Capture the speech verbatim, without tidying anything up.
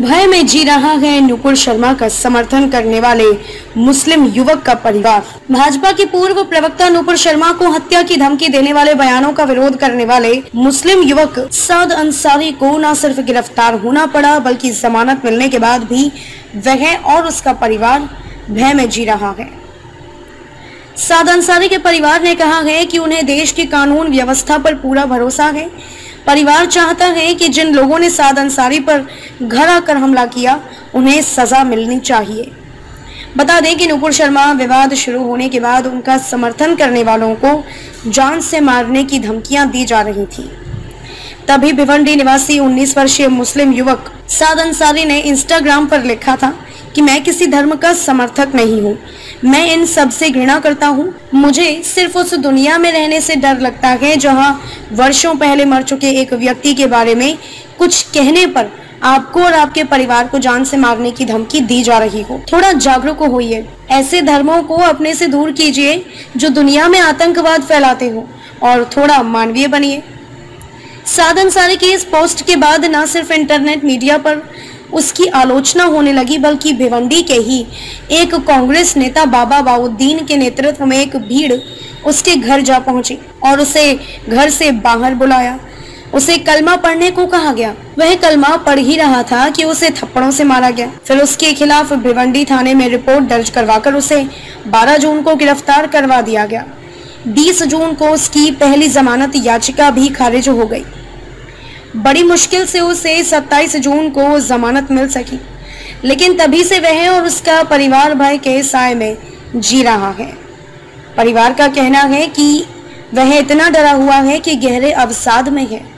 भय में जी रहा है नुपुर शर्मा का समर्थन करने वाले मुस्लिम युवक का परिवार। भाजपा की पूर्व प्रवक्ता नुपुर शर्मा को हत्या की धमकी देने वाले बयानों का विरोध करने वाले मुस्लिम युवक साद अंसारी को न सिर्फ गिरफ्तार होना पड़ा बल्कि जमानत मिलने के बाद भी वह और उसका परिवार भय में जी रहा है। साद अंसारी के परिवार ने कहा है कि उन्हें देश की कानून व्यवस्था पर पूरा भरोसा है। परिवार चाहता है कि जिन लोगों ने साद अंसारी पर घर आकर हमला किया उन्हें सजा मिलनी चाहिए। बता दें कि नुपुर शर्मा विवाद शुरू होने के बाद उनका समर्थन करने वालों को जान से मारने की धमकियां दी जा रही थी। तभी भिवंडी निवासी उन्नीस वर्षीय मुस्लिम युवक साद अंसारी ने इंस्टाग्राम पर लिखा था कि मैं किसी धर्म का समर्थक नहीं हूँ, मैं इन सब से घृणा करता हूँ। मुझे सिर्फ उस दुनिया में रहने से डर लगता है जहाँ वर्षों पहले मर चुके एक व्यक्ति के बारे में कुछ कहने पर आपको और आपके परिवार को जान से मारने की धमकी दी जा रही हो। थोड़ा जागरूक होइए, ऐसे धर्मों को अपने से दूर कीजिए जो दुनिया में आतंकवाद फैलाते हो, और थोड़ा मानवीय बनिए। साद अंसारी की इस पोस्ट के बाद न सिर्फ इंटरनेट मीडिया पर उसकी आलोचना होने लगी बल्कि भिवंडी के ही एक कांग्रेस नेता बाबा बाउद्दीन के नेतृत्व में एक भीड़ उसके घर जा पहुंची और उसे घर से बाहर बुलाया। उसे कलमा पढ़ने को कहा गया। वह कलमा पढ़ ही रहा था कि उसे थप्पड़ों से मारा गया। फिर उसके खिलाफ भिवंडी थाने में रिपोर्ट दर्ज करवाकर उसे बारह जून को गिरफ्तार करवा दिया गया। बीस जून को उसकी पहली जमानत याचिका भी खारिज हो गई। बड़ी मुश्किल से उसे सत्ताईस जून को जमानत मिल सकी, लेकिन तभी से वह और उसका परिवार भय के साए में जी रहा है। परिवार का कहना है कि वह इतना डरा हुआ है कि गहरे अवसाद में है।